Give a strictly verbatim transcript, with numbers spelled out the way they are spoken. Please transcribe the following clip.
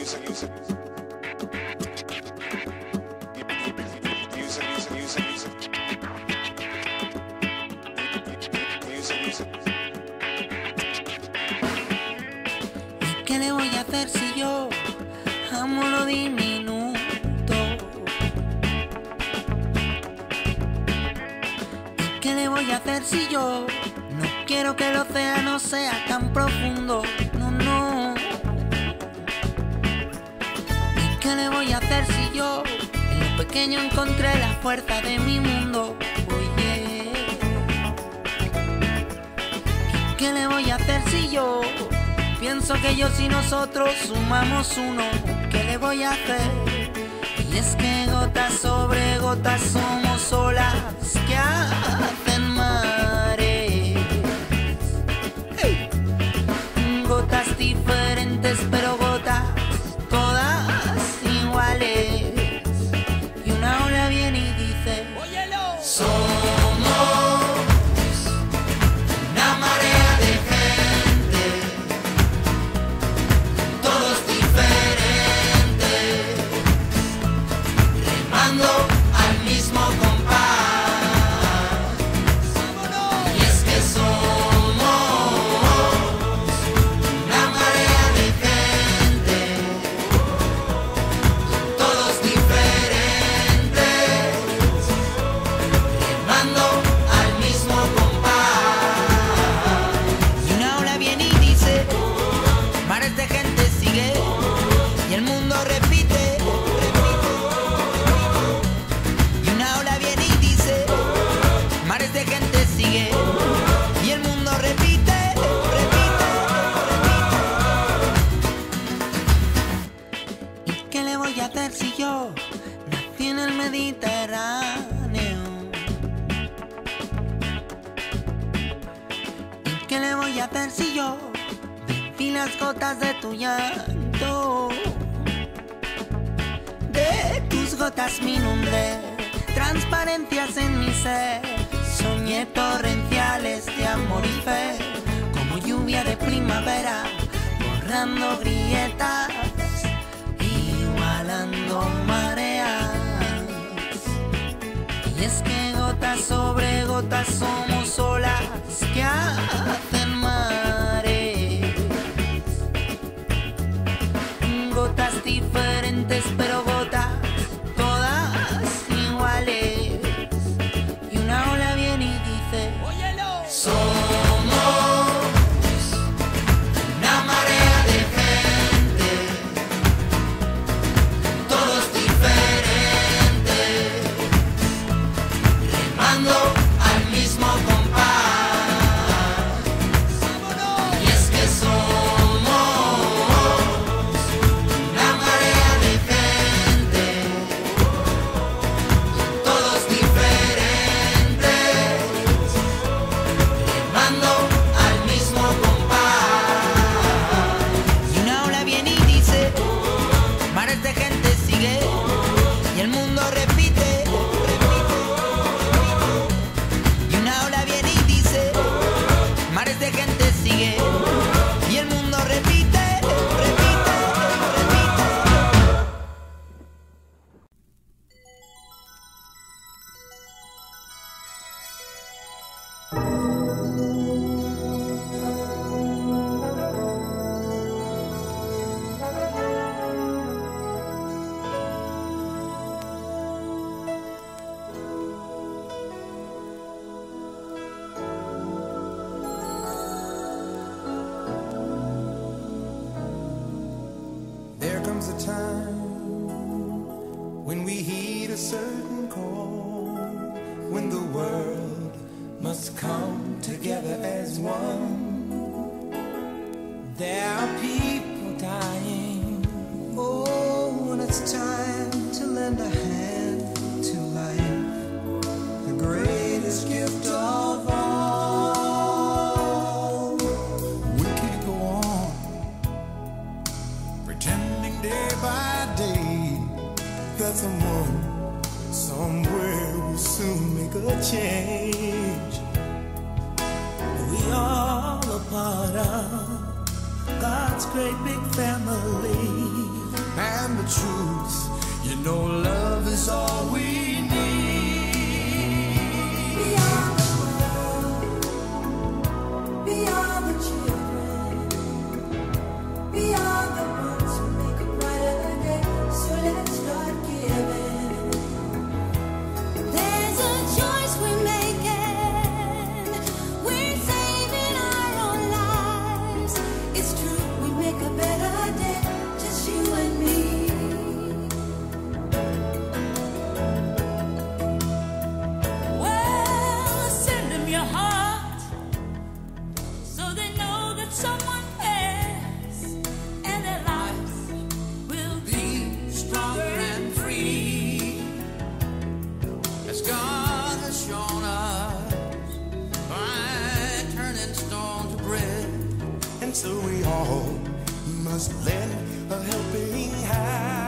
¿Qué le voy a hacer si yo amo lo diminuto? ¿Y qué le voy a hacer si yo no quiero que el océano sea tan profundo? No, no. ¿Y qué le voy a hacer si yo en lo pequeño encontré la fuerza de mi mundo? Oye, ¿y qué le voy a hacer si yo pienso que ellos y nosotros sumamos uno? ¿Qué le voy a hacer? Y es que gotas sobre gotas somos olas que hacen mares. ¡Hey! Gotas diferentes pero gotas todas iguales. Y una ola viene y dice: ¡óyelo! Somos una marea de gente, todos diferentes, remando al mismo compás. Y es que somos una marea de gente, todos diferentes, remando al mismo compás. Y una ola viene y dice: mares de gente sigue, y el mundo repite, repite. Y una ola viene y dice: mares de gente sigue, y el mundo repite, repite, repite. ¿Y qué le voy a hacer si yo nací en el Mediterráneo? ¿Y qué le voy a hacer si yo viví las gotas de tu llanto? De tus gotas me inundé, transparencias en mi ser, soñé torrenciales de amor y fe, como lluvia de primavera, borrando grietas, igualando mareas. Y es que gotas sobre gotas somos olas que hacen mares. Gotas diferentes pero gotas todas iguales. Y una ola viene y dice: ¡óyelo! Somos una marea de gente, todos diferentes, remando al mismo compás. Y es que somos una marea de gente, todos diferentes, remando al mismo compás. Y una ola viene y dice: mares de gente sigue, y el mundo repite, repite. Y una ola viene y dice: mares de gente sigue, y el mundo repite, repite, repite. There comes a time when we heed a certain call, when the world must come together as one. There are people dying. Oh, and it's time to lend a hand to life, the greatest gift of all. We can't go on pretending day by day that someone somewhere will soon make a change. We all a part of God's great big family. and the truth. You know love is all we need. Beyond the world, beyond the children, beyond the ones who make a brighter day. So let's start giving. There's a choice we're making. We're saving our own lives. It's true, we make a better day, just you and me. Well, send them your heart so they know that someone cares, and their lives will be Stronger and free, as God has shown us by turning stone to bread. And so we all must lend a helping hand.